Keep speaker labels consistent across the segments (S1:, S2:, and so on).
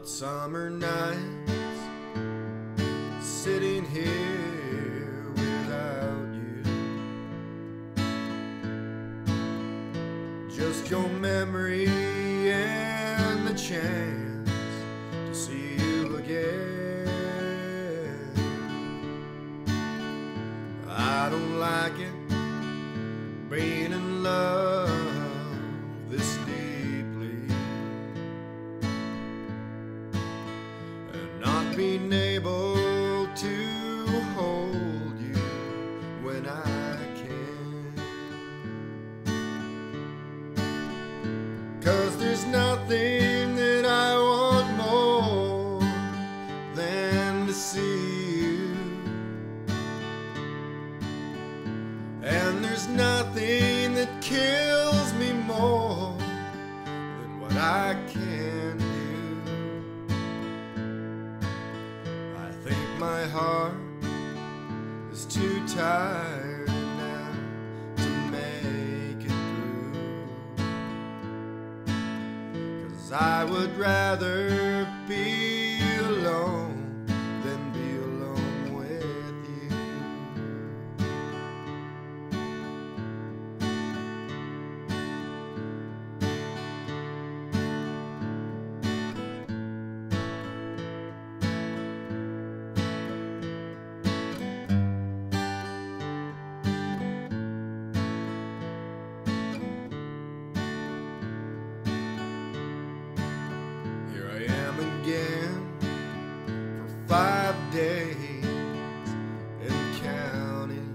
S1: Hot summer nights, sitting here without you. Just your memory and the chance to see you again. I don't like it being in love this deeply, and not being able to hold you when I can. 'Cause there's nothing that I want more than to see you, and there's nothing that kills me more than what I can do. I think my heart is too tired now to make it through, 'cause I would rather be alone than be alone with you. Here I am again for 5 days and counting,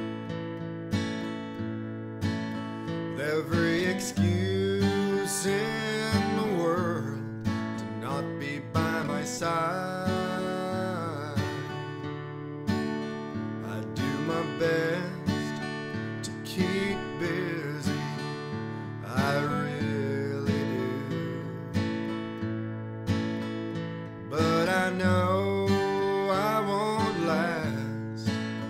S1: with every excuse in the world to not be by my side. I do my best to keep busy, I really do, but I know I won't last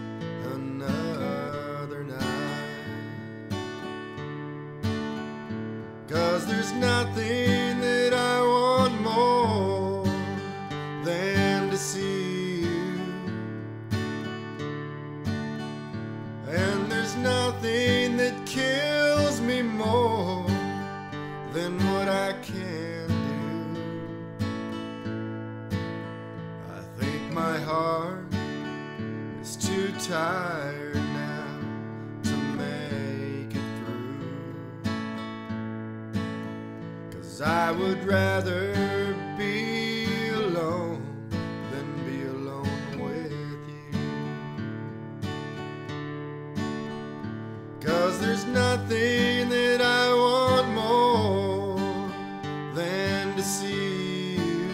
S1: another night. 'Cause there's nothing that I want more than to see you, and there's nothing that kills me more than what I can do. I think my heart is too tired now to make it through, 'cause I would rather be alone than be alone with you. 'Cause there's nothing that I want more than to see you,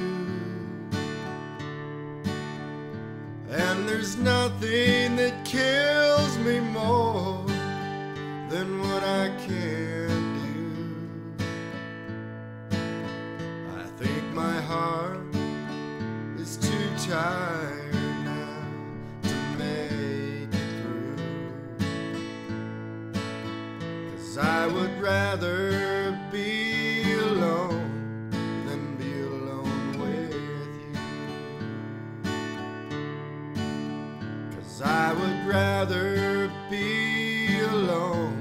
S1: and there's nothing that kills me more than what I can do. I think my heart is too tired now to make it through, 'cause I would rather be alone than be alone with you. 'Cause I would rather be alone